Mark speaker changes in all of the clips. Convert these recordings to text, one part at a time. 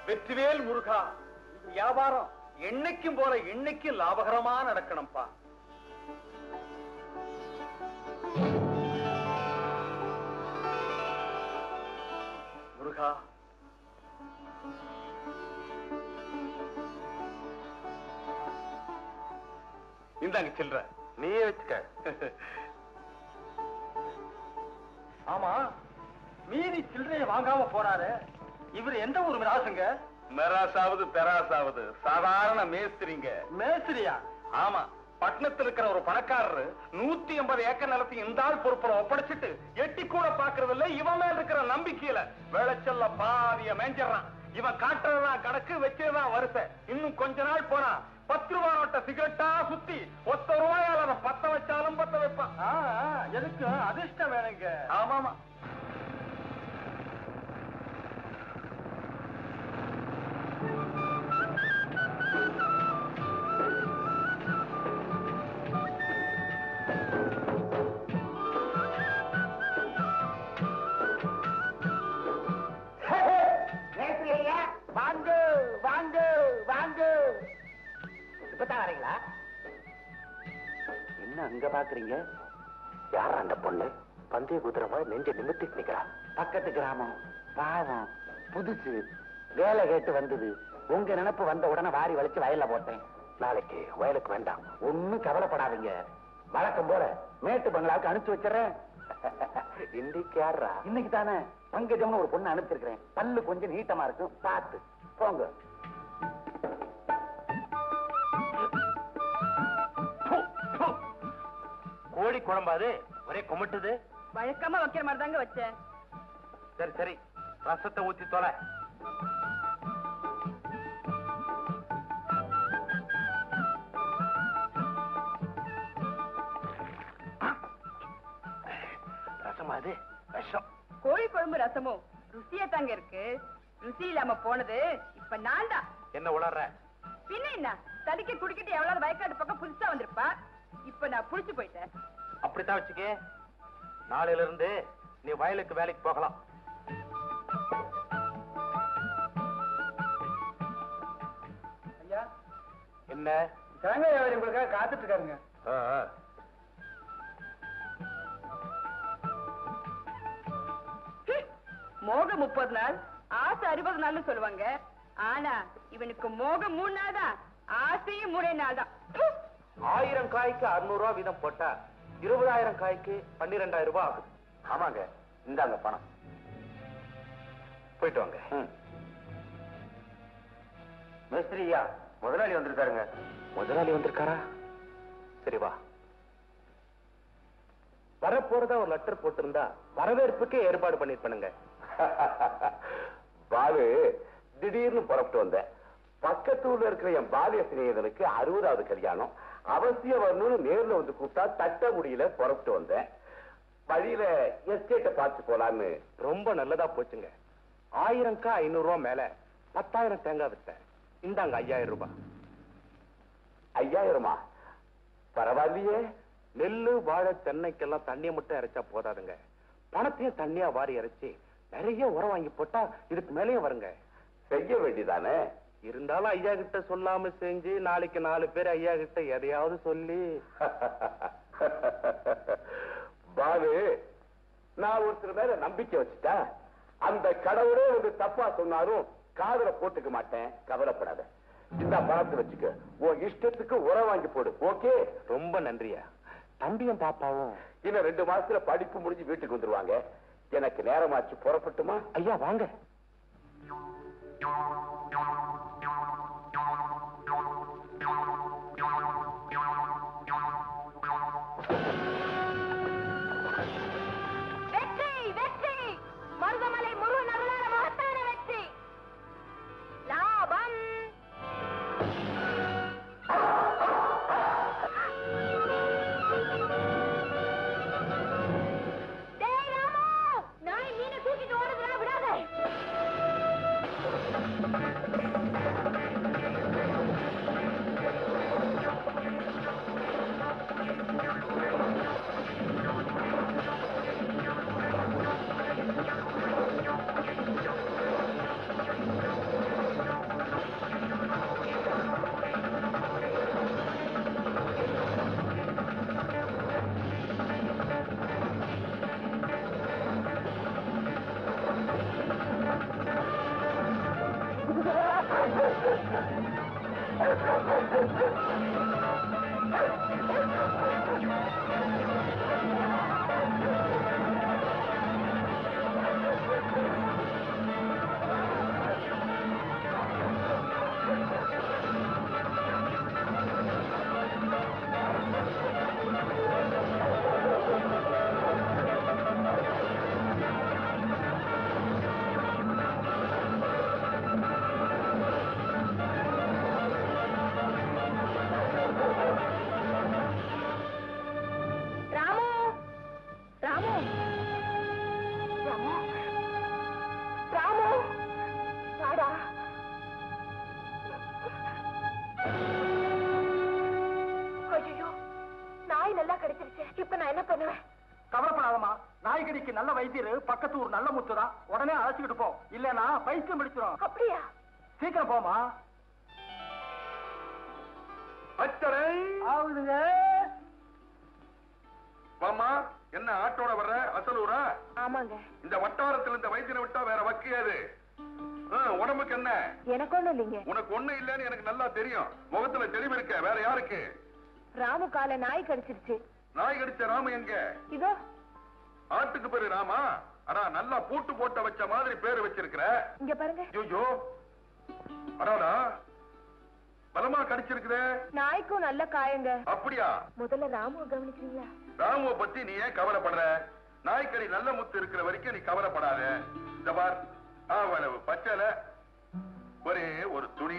Speaker 1: வெற்றிவேல் முருகா, வியாபாரம் என்னைக்கும் போல இன்னைக்கும் லாபகரமா நடக்கணும்பா. முருகா, இந்தாங்க சில்ற, நீயே வச்சுக்க. ஆமா, மீதி சில்லறைய வாங்காம போறாரு. இவர் எந்த ஊர் மிராசுங்க? மிராசாவது பெராசாவது சாதாரண மேஸ்திரிங்க. மேஸ்திரியா? ஆமா, பட்டணத்தில் இருக்கிற ஒரு பணக்காரரு 180 ஏக்கர் நிலத்தை இந்த ஆள் பொறுப்புல ஒப்படைச்சிட்டு எட்டி கூட பாக்குறது இல்ல. இவன் மேல இருக்கிற நம்பிக்கையில விளைச்சல்ல பாதிய மேஞ்சிடறான். இவன் காட்டுறதுதான் கணக்கு, வச்சதுதான் வரிசை. இன்னும் கொஞ்ச நாள் போனா 10 ரூபாய் நோட்ட சிகரெட்டா சுத்தி 1 ரூபாயால அதை பத்த வச்சாலும் பத்த வைப்பான். எதுக்கு? அதிர்ஷ்டம் வேணுங்க. ஆமாமா.
Speaker 2: வாங்க வாங்க வாங்க. இப்பதான் வரீங்களா? என்ன அங்க பாக்குறீங்க? யாரா அந்த பொண்ணு? பந்தய குதிரமா நெஞ்ச நிமித்திட்டு நிக்கிறா. பக்கத்து கிராமம், பாவம், புதுசு, வேலை கேட்டு வந்தது. உங்க நினைப்பு வந்த உடனே வாரி வலிச்சு வயல்ல போட்டேன். நாளைக்கு வயலுக்கு வேண்டாம், ஒண்ணும் கவலைப்படாதீங்க. வழக்கம் போல மேட்டு பங்களாவுக்கு அனுப்பிச்சு வச்சிடறேன். இன்னைக்கு யாரா? இன்னைக்கு தானே பங்கஜம்னு ஒரு பொண்ணு அனுப்பிச்சிருக்கிறேன். பல்லு கொஞ்சம் நீட்டமா இருக்கும், பார்த்து போங்க.
Speaker 1: கோழி குழம்பாது ஒரே குமட்டுது.
Speaker 3: வழக்கமா வைக்கிற மாதிரி தாங்க வச்சேன்.
Speaker 1: சரி சரி, ரசத்தை ஊத்தி தொலை.
Speaker 2: ரசமா அது? விஷம்.
Speaker 3: கோழி குழம்பு ரசமும் ருசியா தாங்க இருக்கு. ருசி இல்லாம போனது இப்ப நான் தான்.
Speaker 1: என்ன உளற?
Speaker 3: பின்ன என்ன, தடிக்க குடிக்கிட்டு எவ்வளவு வயக்காட்டு பக்கம் புதுசா வந்திருப்பா. இப்ப நான் புடிச்சு போயிட்டேன்.
Speaker 1: அப்படித்தான் வச்சுக்கே. நாளையில இருந்து நீ வயலுக்கு வேலைக்கு போகலாம்.
Speaker 4: ஐயா,
Speaker 1: என்ன?
Speaker 4: தேங்காய் வியாபாரி உங்களுக்காக காத்துட்டு இருக்காருங்க.
Speaker 3: மோகம் 30 நாள், ஆசை 60 நாள்னு சொல்லுவாங்க. ஆனா இவனுக்கு மோகம் 3 நாள் தான், ஆசையும் 3 நாள் தான்.
Speaker 1: 1000 காய்க்கு 600 ரூபாய் வீதம் போட்டா 20,000 காய்க்கு 12,000 ரூபாய் ஆகுது.
Speaker 2: ஆமாங்க, இந்தாங்க பணம்.
Speaker 1: போயிட்டு வாங்க.
Speaker 2: மேஸ்திரியா, முதலாளி வந்திருக்காருங்க.
Speaker 1: முதலாளி வந்திருக்காரா? சரி வா. வரப்போறதா ஒரு லெட்டர் போட்டிருந்தா வரவேற்புக்கே ஏற்பாடு பண்ணிருப்பானுங்க.
Speaker 2: பாலு, திடீர்னு புறப்பட்டு வந்தேன். பக்கத்தூர்ல இருக்கிற என் பாலிய சிநேகிதனுக்கு 60வது கல்யாணம், அவசியம் வரணும்னு நேர்ல வந்து கூப்பிட்டா தட்ட முடியல, புறப்பட்டு வந்தேன். வழியில எஸ்டேட்டை பார்த்து போலான்னு.
Speaker 1: ரொம்ப நல்லதா போச்சுங்க. 1000க்கா 500 ரூபாய் மேல 10,000 தேங்காய் வித்தேன். இந்தாங்க 5,000 ரூபாய்.
Speaker 2: 5,000மா? பரவாயில்லையே.
Speaker 1: நெல்லு, வாழை, தென்னைக்கெல்லாம் தண்ணியை மட்டும் இறைச்சா போதாதுங்க. பணத்தையும் தண்ணியா வாரி இறைச்சி நிறைய உரம் வாங்கி போட்டா இதுக்கு மேலேயும் வருங்க.
Speaker 2: செய்ய வேண்டியதானே?
Speaker 1: இருந்தாலும் ஐயா கிட்ட சொல்லாம செஞ்சு நாளைக்கு 4 பேர் ஐயா கிட்ட எதையாவது சொல்லி.
Speaker 2: பாலு, நான் ஒருத்தர் மேல நம்பிக்கை வச்சுட்டேன். அந்த கடவுளே வந்து தப்பா சொன்னாலும் காதுல போட்டுக்க மாட்டேன், கவலைப்படாத. இந்த பணத்தை வச்சுக்க, உன் இஷ்டத்துக்கு உரம் வாங்கி போடு. ஓகே?
Speaker 1: ரொம்ப நன்றியா. தம்பியும் பாப்பாவும்
Speaker 2: இன்னும் 2 மாசத்துல படிப்பு முடிஞ்சு வீட்டுக்கு வந்துருவாங்க. எனக்கு நேரமாச்சு, புறப்பட்டுமா?
Speaker 1: ஐயா வாங்க.
Speaker 3: வெற்றி வெற்றி, மருதமலை முருகன் அருளான மகத்தான வெற்றி. லாபம். டேய் ராமு, நாய் மீனை தூக்கிட்டு ஓடுதுடா, விடாத.
Speaker 1: கவலைப்படாதமா, நாய்கடிக்கு நல்ல வைத்தியர் பக்கத்து ஊர் நல்ல முத்துதான். உடனே அழைச்சிக்கிட்டு போ, இல்லனா பைத்தியம் பிடிச்சிரும்.
Speaker 3: அப்படியா?
Speaker 1: சீக்கிரம் போமா.
Speaker 5: அச்சரை
Speaker 1: ஆகுதுங்க.
Speaker 5: வாமா, என்ன ஆட்டோட வர்ற? அசலூரா?
Speaker 3: ஆமாங்க.
Speaker 5: இந்த வட்டாரத்தில் இந்த வைத்தியனை விட்டா வேற வக்கியாது. உடம்புக்கு என்ன?
Speaker 3: எனக்கு ஒண்ணு இல்லைங்க.
Speaker 5: உனக்கு ஒண்ணு இல்லன்னு எனக்கு நல்லா தெரியும். முகத்துல தெளிவு இருக்க. வேற யாருக்கு?
Speaker 3: ராமு கால நாய் கடிச்சிருச்சு.
Speaker 5: நாய் கடிச்ச ராமு எங்க?
Speaker 3: இதோ.
Speaker 5: ஆட்டுக்கு பேரு ராமா? அடா, நல்லா பூட்டு போட்ட வச்ச மாதிரி பேரு வச்சிருக்கிற.
Speaker 3: இங்க பாருங்க.
Speaker 5: ஐயோ, அடாடா, பலமா கடிச்சிருக்குதே.
Speaker 3: நாய்க்கும் நல்ல காயங்க.
Speaker 5: அப்படியா?
Speaker 3: முதல்ல ராமுவை கவனிக்கிறீங்களா?
Speaker 5: ராமுவ பத்தி நீ ஏன் கவலைப்படுற? நாய்க்கடி நல்ல முத்து இருக்கிற வரைக்கும் நீ கவலைப்படாத. இந்த பார், அவ்வளவு பச்சல ஒரே ஒரு துணி.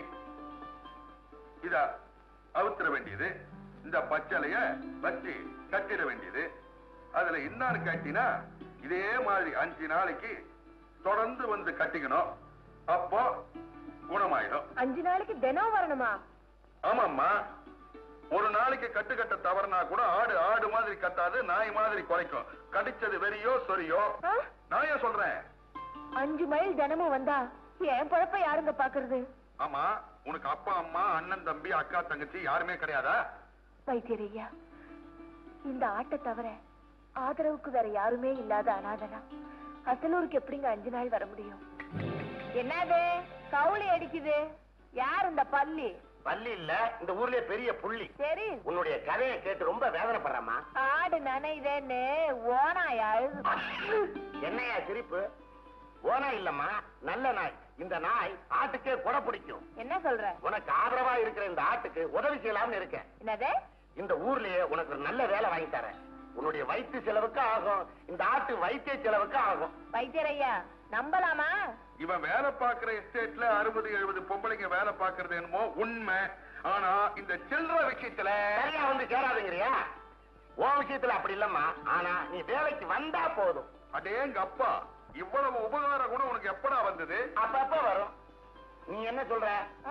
Speaker 5: இதா அவுத்துற வேண்டியது. இந்த பச்சலைய வச்சு கட்டிட வேண்டியது. அதுல இன்னாரு கட்டினா இதே மாதிரி 5 நாளைக்கு தொடர்ந்து வந்து கட்டிக்கணும். அப்போ குணமாயிடும்.
Speaker 3: 5 நாளைக்கு தினம் வரணுமா?
Speaker 5: ஆமாம்மா. ஒரு நாளைக்கு கட்ட தவறுனா கூட ஆடு மாதிரி கத்தாது, நாய் மாதிரி குறைக்கும். கடிச்சது வெறியோ சொரியோ. நான் ஏன் சொல்றேன்?
Speaker 3: 5 மைல் தினமும் வந்தா என் பழப்ப யாருங்க பாக்குறது?
Speaker 5: ஆமா, உனக்கு அப்பா அம்மா அண்ணன் தம்பி அக்கா தங்கச்சி யாருமே கிடையாதா?
Speaker 3: வைத்தியரையா, இந்த ஆட்டை தவிர ஆதரவுக்கு வேற யாருமே இல்லாத அனாதனா அசலூருக்கு எப்படிங்க 5 நாள் வர முடியும்? என்னது கவுளி அடிக்குது? யார் இந்த பள்ளி?
Speaker 2: பள்ளி இல்ல, இந்த ஊர்லயே பெரிய புள்ளி.
Speaker 3: சரி,
Speaker 2: உன்னுடைய கதையை கேட்டு ரொம்ப வேதனைப்படுறமா.
Speaker 3: ஆடு நனைதேன்னு ஓனாய் அழுது.
Speaker 2: என்னையா சிரிப்பு? ஓனா இல்லம்மா, நல்ல நாய். இந்த நாய் ஆட்டுக்கே கொடை பிடிக்கும்.
Speaker 3: என்ன சொல்ற?
Speaker 2: உனக்கு ஆதரவா இருக்கிற இந்த ஆட்டுக்கு உதவி செய்யலாம்னு இருக்கேன்.
Speaker 3: என்னது?
Speaker 2: இந்த ஊர்லயே உனக்கு ஒரு நல்ல வேலை வாங்கி தரேன். உன்னுடைய வைத்திய செலவுக்கு ஆகும், இந்த ஆட்டு வைத்திய செலவுக்கு ஆகும்.
Speaker 3: வைத்தியரையா, நம்பலாமா?
Speaker 5: இவன் வேலை பாக்குற எஸ்டேட்ல 60-70 பொம்பளைங்க வேலை பாக்குறது என்னமோ உண்மை. ஆனா இந்த சில்லற விஷயத்துல
Speaker 2: சரியா வந்து சேராதுங்கிறியா? உன் விஷயத்துல அப்படி இல்லம்மா. ஆனா நீ வேலைக்கு வந்தா போதும்.
Speaker 5: அடேங்க அப்பா, இவ்வளவு உபகார குணம் உனக்கு எப்படா வந்தது?
Speaker 2: அப்பப்ப வரும். நீ என்ன சொல்ற?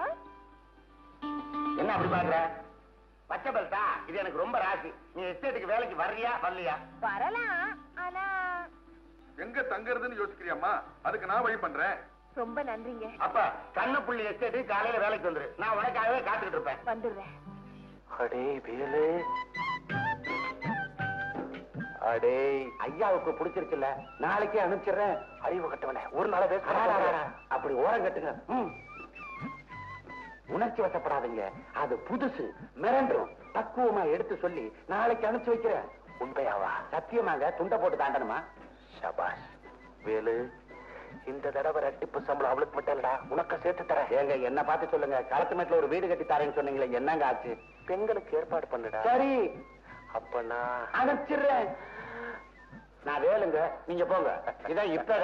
Speaker 2: என்ன அப்படி பாக்குற? பச்சை பெல்ட்டா? இது எனக்கு ரொம்ப ராசி. நீ எஸ்டேட்டுக்கு வேலைக்கு வர்றியா வரலையா?
Speaker 3: வரலாம், ஆனா
Speaker 5: எங்க தங்கறதுன்னு யோசிக்கிறியாமா? அதுக்கு நான் வழி பண்றேன்.
Speaker 3: ரொம்ப நன்றிங்க.
Speaker 2: அப்ப கண்ணப்புள்ளி எஸ்டேட்டுக்கு காலையில வேலைக்கு வந்துரு. நான் உனக்காகவே காத்துக்கிட்டு இருப்பேன்.
Speaker 3: வந்துடுறேன்.
Speaker 2: அடே வேலு, அடே ஐயாவுக்கு பிடிச்சிருச்சுல்ல, நாளைக்கே அனுப்பிச்சிடுறேன். அறிவு கட்டவன ஒரு நாள பேச அப்படி ஓரம் கட்டுங்க. உணர்ச்சி வசப்படாதீங்க, அது புதுசு, மிரண்டும். பக்குவமா எடுத்து சொல்லி நாளைக்கு அனுப்பிச்சு வைக்கிறேன். உண்மையாவா? சத்தியமாங்க. துண்டை போட்டு தாண்டணுமா? சபாஷ் வேலு, இந்த தடவை ரெட்டிப்பு சம்பளம் அவளுக்கு மட்டும் இல்லடா, உனக்கு சேர்த்து தரேன். ஏங்க என்ன பார்த்து சொல்லுங்க, களத்து மேட்ல ஒரு வீடு கட்டி தரேன்னு சொன்னீங்களே, என்னங்க ஆச்சு? பெண்களுக்கு ஏற்பாடு பண்ணுடா. சரி, அப்ப நான் அனுப்பிச்சிடுறேன். நான் வேலுங்க, நீங்க போங்க. இதான் இப்ப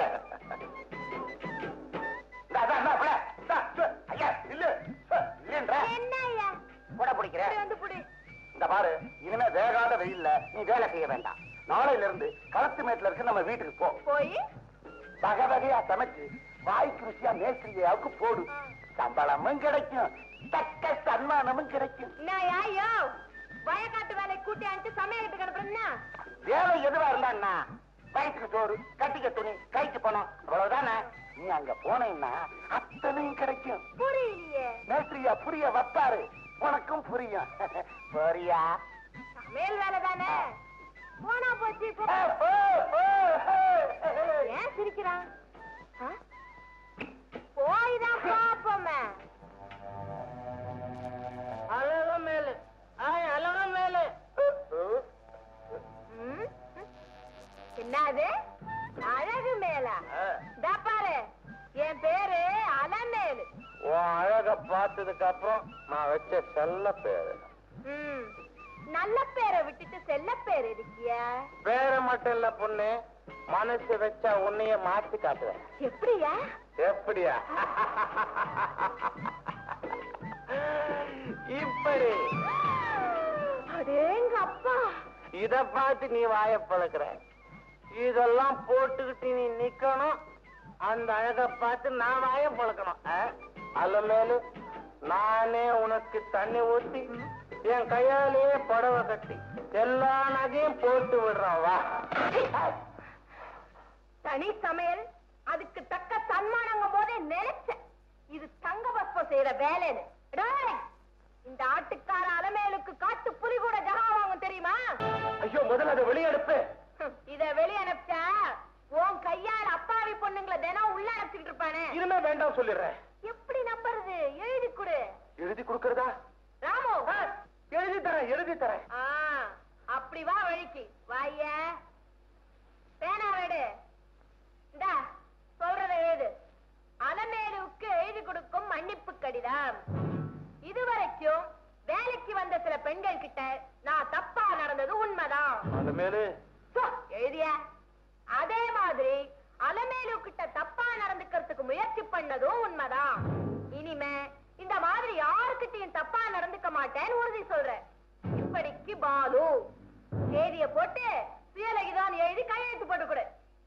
Speaker 2: இந்த பாரு, இனிமே வேகாத வெயில்ல நீ வேலை செய்ய வேண்டாம். நாளையில இருந்து களத்து மேட்ல இருக்கு நம்ம வீட்டுக்கு போய் வகை வகையா சமைச்சு வாய்க்கு ருசியா மேஸ்திரியாவுக்கு போடு. சம்பளமும் கிடைக்கும், தக்க சன்மானமும் கிடைக்கும்.
Speaker 3: வயக்காட்டு வேலை கூட்டி அனுப்பிச்சு சமையலுக்கு அனுப்புறேன்னா
Speaker 2: வேலை எதுவா இருந்தா வயிற்றுக்கு சோறு, கட்டிக்க துணி, கைக்கு பணம், அவ்வளவுதானே. நீ அங்க போனீங்கன்னா அத்தனையும் கிடைக்கும்.
Speaker 3: புரியலையே.
Speaker 2: மேஸ்திரியா புரிய வைப்பாரு, உனக்கும் புரியும். புரியா?
Speaker 3: சமையல் வேலை தானே, போனா போச்சு. ஏன் சிரிக்கிறான்? போய்தான் பாப்போமே.
Speaker 2: பார்த்ததுக்கு அப்புறம் நான் வச்ச செல்ல பேரு.
Speaker 3: நல்ல பேரை விட்டுட்டு செல்ல பேர் இருக்கிய.
Speaker 2: பேரை மட்டும் இல்ல பொண்ணு, மனசு வச்சா உன்னைய மாத்தி காட்டுவேன்.
Speaker 3: எப்படியா?
Speaker 2: எப்படியா? இப்படி.
Speaker 3: அதேங்க அப்பா.
Speaker 2: இத பார்த்து நீ வாய பழக்கிற. இதெல்லாம் போட்டுக்கிட்டு நீ நிக்கணும். அந்த அழக பார்த்து நான் வாய பழக்கணும். அல்ல மேலு நானே உனக்கு தண்ணி ஊத்தி என் கையாலேயே புடவை கட்டி எல்லா நகையும் போட்டு விடுறான். வா.
Speaker 3: தனி சமையல் அதுக்கு தக்க சன்மானங்கும் போதே நினைச்சேன் இது தங்க பஸ்பம் செய்யற வேலைன்னு. இந்த ஆட்டுக்கார அலமேலுக்கு காட்டு புலி கூட ஜகா வாங்கும் தெரியுமா?
Speaker 2: ஐயோ, முதல்ல அதை வெளியெடுப்பு.
Speaker 3: இத வெளிய அனுப்பிச்சா உன் கையால் அப்பாவி பொண்ணுங்களை தினம் உள்ள அனுப்பிச்சுட்டு இருப்பானே.
Speaker 2: இனிமே வேண்டாம் சொல்லிடுறேன்.
Speaker 3: எப்படி நம்புறது? எழுதி கொடு.
Speaker 2: எழுதி கொடுக்கறதா?
Speaker 3: ராமு,
Speaker 2: எழுதி தரேன், எழுதி தரேன்.
Speaker 3: அப்படி வா வழிக்கு வாய. பேனா வேடு. இந்தா சொல்றத எழுது. அலமேலுவுக்கு எழுதி கொடுக்கும் மன்னிப்பு கடிதம். இதுவரைக்கும் வேலைக்கு வந்த சில பெண்கள் கிட்ட நான் தப்பா நடந்தது உண்மைதான்.
Speaker 2: அலமேலு
Speaker 3: எழுதிய. அதே மாதிரி அலமேலு கிட்ட தப்பா நடந்துக்கிறதுக்கு முயற்சி பண்ணதும் உண்மைதான். இனிமே இந்த மாதிரி யாருக்கிட்டையும் தப்பா நடந்துக்க மாட்டேன்னு உறுதி சொல்றேன். இப்படிக்கு பாலு. தேதிய போட்டு சுயலகிதான் எழுதி கையெழுத்து போட்டு கொடு.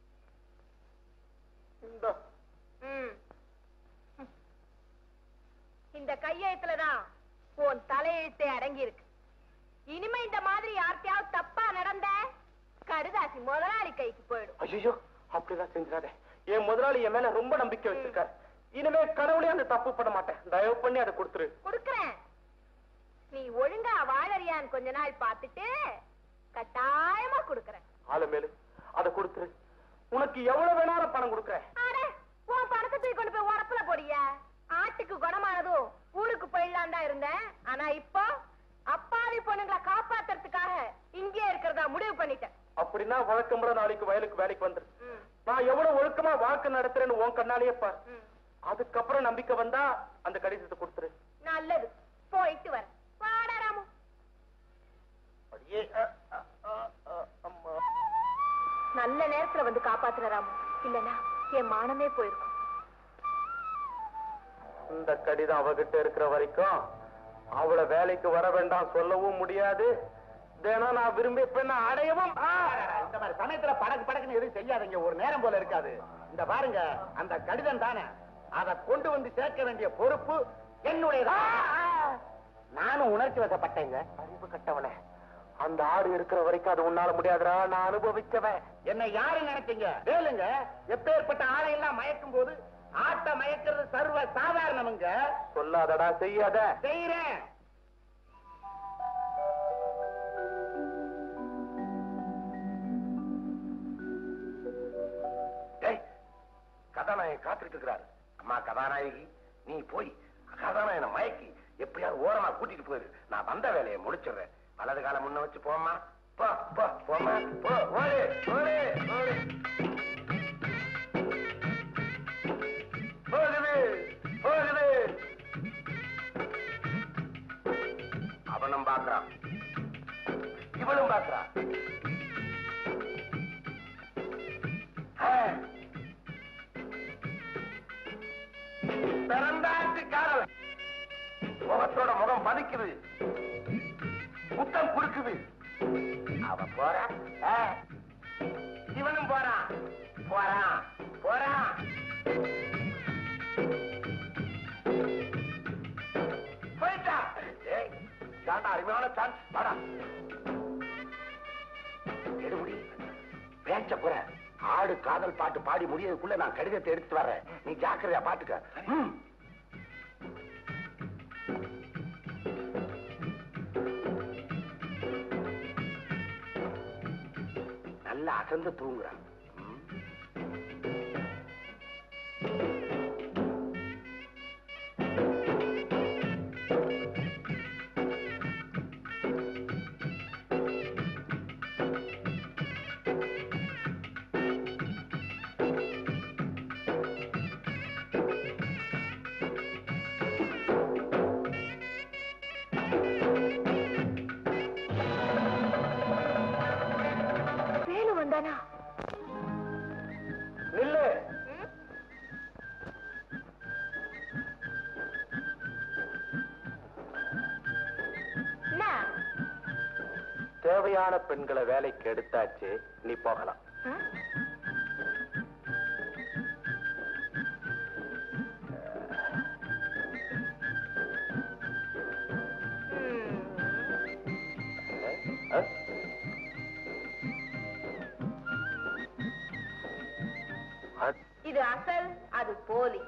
Speaker 3: இந்த கையெழுத்துலதான் உன் தலையெழுத்தே அடங்கி இருக்கு. இனிமே இந்த மாதிரி யார்கிட்டயாவது தப்பா நடந்த கடுதாசி முதலாளி கைக்கு போயிடும்.
Speaker 2: ஐயோ, அப்படிதான் செஞ்சாதே. என் முதலாளி என் மேல ரொம்ப நம்பிக்கை வச்சிருக்காரு. இனிமே கடவுளே அந்த தப்பு பண்ண மாட்டேன். தயவு பண்ணி அதை கொடுத்துரு.
Speaker 3: கொடுக்கறேன். நீ ஒழுங்கா வாழறியான்னு கொஞ்ச நாள் பார்த்துட்டு கட்டாயமா கொடுக்கறேன்.
Speaker 2: ஆலமேலு, அதை கொடுத்துரு. உனக்கு எவ்வளவு வேணாலும் பணம் கொடுக்கறேன்.
Speaker 3: உன் பணத்தை தூக்கி கொண்டு போய் உரப்புல போடிய. ஆட்டுக்கு குணமானதும் ஊருக்கு போயிடலாம் தான் இருந்தேன். ஆனா இப்போ அப்பாவி பொண்ணுங்களை காப்பாத்துறதுக்காக இங்கே இருக்கிறதா முடிவு பண்ணிட்டேன்.
Speaker 2: அப்படின்னா வழக்கமுறை நாளைக்கு வயலுக்கு வேலைக்கு வந்துரு. நான் எவ்வளவு ஒழுக்கமா வாழ்க்கை நடத்துறேன்னு உன் கண்ணாலேயே பாரு. அதுக்கப்புறம் நம்பிக்கை வந்தா அந்த கடிதத்தை கொடுத்துரு.
Speaker 3: நல்லது, போயிட்டு வர. வாடா ராமு. நல்ல நேரத்துல வந்து காப்பாத்துற ராமு. இல்லனா என் மானமே போயிருக்கும்.
Speaker 2: இந்த கடிதம் அவகிட்ட இருக்கிற வரைக்கும் அவளை வேலைக்கு வர வேண்டாம் சொல்லவும் முடியாது. தினம் நான் விரும்பி பெண்ண அடையவும்.
Speaker 1: இந்த மாதிரி சமயத்துல படக்குன்னு எதுவும் செய்யாதீங்க. ஒரு நேரம் போல இருக்காது. இந்த பாருங்க, அந்த கடிதம் தானே, அதை கொண்டு வந்து சேர்க்க வேண்டிய பொறுப்பு என்னுடையதான்.
Speaker 2: நானும் உணர்ச்சி வசப்பட்டேங்க. அறிவு கட்டவனே, அந்த ஆடு இருக்கிற வரைக்கும் அது உன்னால முடியாதுடா. நான் அனுபவிச்சவன்.
Speaker 1: என்ன யாரு நினைச்சீங்க? வேலுங்க, எப்பேற்பட்ட ஆளையெல்லாம் மயக்கும் போது ஆட்ட மயக்கிறது சர்வ சாதாரணமுங்க.
Speaker 2: சொல்லாதடா, செய்யாத.
Speaker 1: செய்யறேன்.
Speaker 2: கதாநாயகி காத்துட்டு இருக்கிறாரு. அம்மா கதாநாயகி, நீ போய் கதாநாயகனை மயக்கி எப்படியாவது ஓரமா கூட்டிட்டு போயிரு. நான் வந்த வேலையை முடிச்சிடுறேன். வலது காலம் முன்ன வச்சு போமா. போமா, போ. ஓடு, ஓடு, ஓடு. போகுது, போகுது. அவனும் பாக்குறான், இவனும் பாக்குறான். பிறந்தாட்டு காதல் முகத்தோட முகம் பதிக்குது, முத்தம் குடுக்குது. அவன் போறான், இவனும் போறான், போறான், போறான். போயிட்டா. அருமையான சான்ஸ். வாடா, எடுபடி பேச்ச போற. ஆடு காதல் பாட்டு பாடி முடியதுக்குள்ள நான் கடிதத்தை எடுத்து வர்றேன். நீ ஜாக்கிரதையா பாத்துக்க. நல்லா அசந்து தூங்குறான். தேவையான பெண்களை வேலைக்கு எடுத்தாச்சு, நீ போகலாம்.
Speaker 3: இது அசல், அது போலி.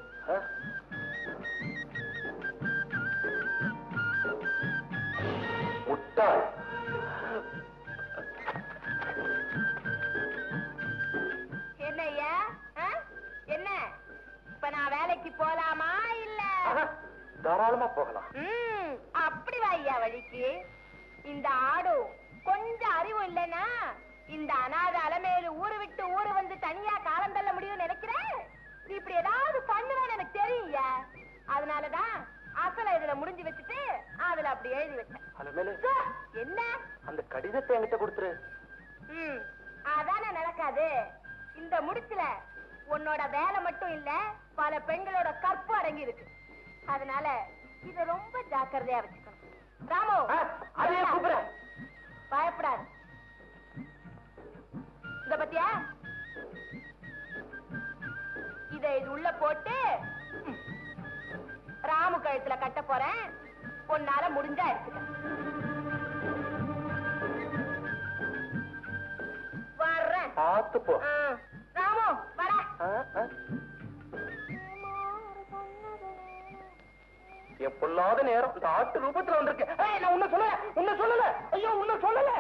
Speaker 2: முட்டாள்.
Speaker 3: என்னய்யா, என்ன இப்ப நான் வேலைக்கு போலாமா இல்ல?
Speaker 2: தாராளமா போகலாம்.
Speaker 3: அப்படி வாய்யா வழிக்கு. இந்த ஆடு கொஞ்சம் அறிவு இல்லைன்னா இந்த அநாத அலமேலு ஊரு விட்டு ஊரு வந்து தனியா காலம் தள்ள முடியும் நினைக்கிறேன். நீ இப்படி ஏதாவது பண்ணுவேன்னு எனக்கு தெரியும்யா. அதனாலதான் அசல இதுல முடிஞ்சு வச்சுட்டு அதுல அப்படி எழுதி வச்சேன்.
Speaker 2: அலமேலு,
Speaker 3: என்ன
Speaker 2: அந்த கடிதத்தை என்கிட்ட கொடுத்துரு.
Speaker 3: அதானே நடக்காது. இந்த முடிச்சுல உன்னோட வேலை மட்டும் இல்ல, பல பெண்களோட கற்பு அடங்கி இருக்கு. அதனால இத ரொம்ப ஜாக்கிரதையா வச்சுக்கணும். ராமு,
Speaker 2: அதையே கூப்பிடுறேன்.
Speaker 3: பயப்படாது. இத பத்தியா, இத இது உள்ள போட்டு ராமு கழுத்துல கட்ட போறேன். உன்னால முடிஞ்சா எடுத்துக்க. வர்றேன்.
Speaker 2: பார்த்து போ.
Speaker 3: ராமு வர.
Speaker 2: என் பொல்லாத நேரம் இந்த ஆட்டு ரூபத்துல வந்திருக்கேன். நான் உன்ன சொல்லல. ஐயோ, உன்ன சொல்லல.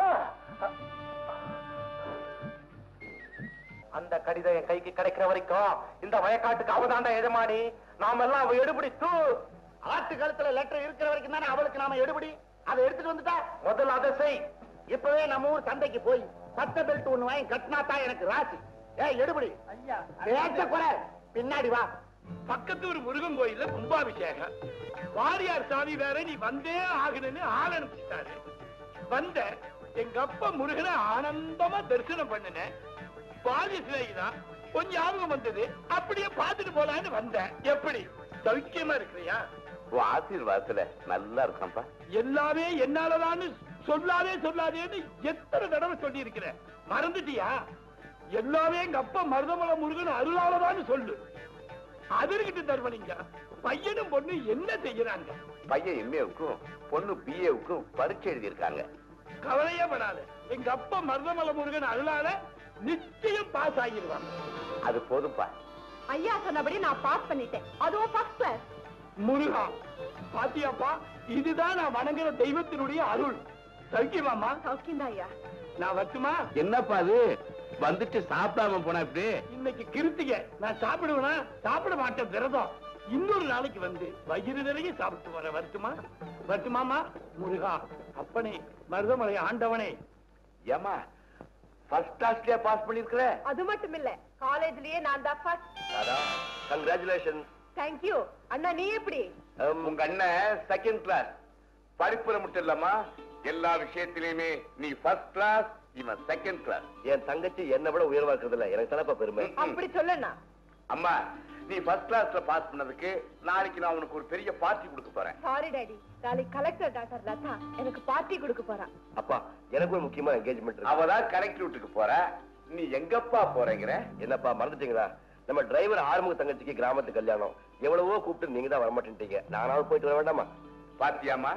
Speaker 2: அந்த கடிதம் என் கைக்கு கிடைக்கிற வரைக்கும் இந்த வயக்காட்டுக்கு அவதாண்டா எஜமானி. நாம எல்லாம் அவ எடுபடி தூ. ஆட்டு கழுத்துல லெட்டர் இருக்கிற வரைக்கும் தானே அவளுக்கு நாம எடுபடி. அதை எடுத்துட்டு வந்துட்டா முதல்ல அதை செய். இப்பவே நம்ம ஊர் சந்தைக்கு போய் பத்த பெல்ட் ஒண்ணு வாங்கி கட்டினாத்தான் எனக்கு ராசி. எடுபடி.
Speaker 4: ஐயா,
Speaker 2: பேச்ச குறை. பின்னாடி வா.
Speaker 1: பக்கத்து ஒரு முருகன் கோயில்ல கும்பாபிஷேகம். வாரியார் சாமி வேற நீ வந்தே ஆகணும்னு ஆள் அனுப்பிச்சிட்டாரு. வந்த எங்க அப்பா முருகனை ஆனந்தமா தரிசனம் பண்ணினேன். பாதி சிலைதான் கொஞ்சம் ஞாபகம் வந்தது. அப்படியே பார்த்துட்டு போலான்னு வந்தேன். எப்படி சௌக்கியமா இருக்கிறியா?
Speaker 2: ஆசீர்வாதத்துல நல்லா இருக்கப்பா.
Speaker 1: எல்லாமே என்னாலதான்னு சொல்லாதேன்னு எத்தனை தடவை சொல்லி இருக்கிறேன். மறந்துட்டியா? எல்லாமே எங்க அப்பா மருதமலை முருகன் அருளாலதான்னு சொல்லு. அதற்கிட்ட தருவனிங்க. பையனும் பொண்ணு என்ன செய்யறாங்க?
Speaker 2: பையன் எம்ஏவுக்கும் பொண்ணு பிஏவுக்கும் பரீட்சை எழுதி இருக்காங்க.
Speaker 1: கவலையே படாத. எங்க அப்பா மருதமலை முருகன் அருளால நிச்சயம் பாஸ் ஆகிடுவாங்க.
Speaker 2: அது போதும்பா.
Speaker 3: ஐயா சொன்னபடி நான் பாஸ் பண்ணிட்டேன். அதுவும் ஃபர்ஸ்ட் கிளாஸ்.
Speaker 1: முருகா, பாத்தியாப்பா, இதுதான் நான் வணங்குற தெய்வத்தினுடைய அருள். சௌக்கியமாமா?
Speaker 3: சௌக்கியம் தான் ஐயா.
Speaker 1: நான் வரட்டுமா?
Speaker 2: என்னப்பா அது வந்துட்டு சாப்பிடாம போனா இப்படி?
Speaker 1: இன்னைக்கு கிருத்திகை. நான் சாப்பிடுவேனா? சாப்பிட மாட்டேன், விரதம். இன்னொரு நாளைக்கு வந்து வயிறு நிறைய சாப்பிட்டு வர. வரட்டுமாமா? முருகா, அப்பனே, மருதமலை ஆண்டவனே.
Speaker 2: ஏமா ஃபர்ஸ்ட் கிளாஸ்லயே பாஸ் பண்ணிருக்கிற?
Speaker 3: அது மட்டும் இல்ல, காலேஜ்லயே நான் தான் ஃபர்ஸ்ட்.
Speaker 2: கங்க்ராச்சுலேஷன்.
Speaker 3: Thank you. அண்ணா நீ எப்படி?
Speaker 5: உங்க அண்ணன் செகண்ட் கிளாஸ். படிப்புல மட்டும் இல்லம்மா, எல்லா விஷயத்திலயுமே நீ ஃபர்ஸ்ட் கிளாஸ், இவன் செகண்ட் கிளாஸ்.
Speaker 2: என் தங்கச்சி என்ன விட உயர்வா இருக்கிறதுல எனக்கு தானப்பா பெருமை.
Speaker 3: அப்படி சொல்லண்ணா.
Speaker 5: அம்மா, நீ ஃபர்ஸ்ட் கிளாஸ்ல பாஸ் பண்ணதுக்கு நாளைக்கு நான் உனக்கு ஒரு பெரிய பார்ட்டி கொடுக்க போறேன்.
Speaker 3: சாரி டாடி, நாளைக்கு கலெக்டர் டாக்டர் லதா எனக்கு பார்ட்டி கொடுக்க போறா.
Speaker 2: அப்பா, எனக்கு ஒரு முக்கியமா என்கேஜ்மெண்ட் இருக்கு.
Speaker 5: அவதான் கரெக்ட் ரூட்டுக்கு போற. நீ எங்கப்பா போறேங்கிற?
Speaker 2: என்னப்பா மறந்துட்டீங்களா? நம்ம டிரைவர் ஆறுமுக தங்கச்சிக்கு கிராமத்து கல்யாணம். எவ்வளவோ கூப்பிட்டு நீங்க தான் வரமாட்டேன்ட்டீங்க. நானாவது போயிட்டு வர வேண்டாமா?
Speaker 5: பாத்தியாமா,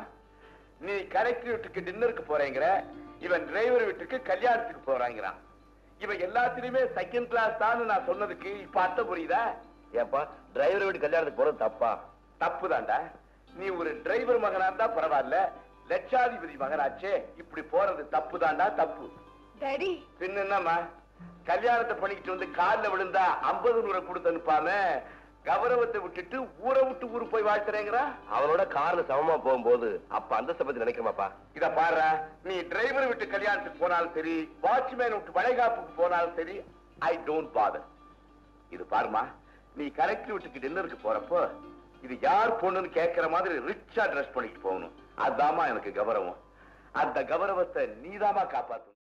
Speaker 5: நீ கரெக்ட் ரூட்டுக்கு டின்னருக்கு போறேங்கிற, இவன் டிரைவர் வீட்டுக்கு கல்யாணத்துக்கு போறாங்கிறான். இவன் எல்லாத்திலுமே செகண்ட் கிளாஸ் தான் நான் சொன்னதுக்கு இப்ப அர்த்தம் புரியுதா?
Speaker 2: ஏப்பா, டிரைவர் வீட்டு கல்யாணத்துக்கு போறது தப்பா?
Speaker 5: தப்புதான்டா. நீ ஒரு டிரைவர் மகனா இருந்தா பரவாயில்ல, லட்சாதிபதி மகனாச்சே, இப்படி போறது தப்புதான்டா, தப்பு.
Speaker 3: டாடி,
Speaker 5: பின்ன என்னம்மா, கல்யாணத்தை பண்ணிக்கிட்டு வந்து காலில் விழுந்தா 50 நூறு கொடுத்து அனுப்பாம கௌரவத்தை விட்டுட்டு ஊரை விட்டு ஊரு போய் வாழ்த்துறேங்கிறா?
Speaker 2: அவனோட கார்ல சமமா போகும்போது அப்ப அந்த பத்தி நினைக்கிறமாப்பா.
Speaker 5: இத பாரு, நீ டிரைவர் விட்டு கல்யாணத்துக்கு போனாலும் சரி, வாட்ச்மேன் விட்டு வளைகாப்புக்கு போனாலும் சரி, ஐ டோன்ட் பாதர். இது பாருமா, நீ கலெக்டர் வீட்டுக்கு டின்னருக்கு போறப்போ இது யார் பொண்ணுன்னு கேட்கிற மாதிரி ரிச்சா ட்ரெஸ் பண்ணிட்டு போகணும். அதாமா எனக்கு கௌரவம். அந்த கௌரவத்தை நீதாமா காப்பாத்து.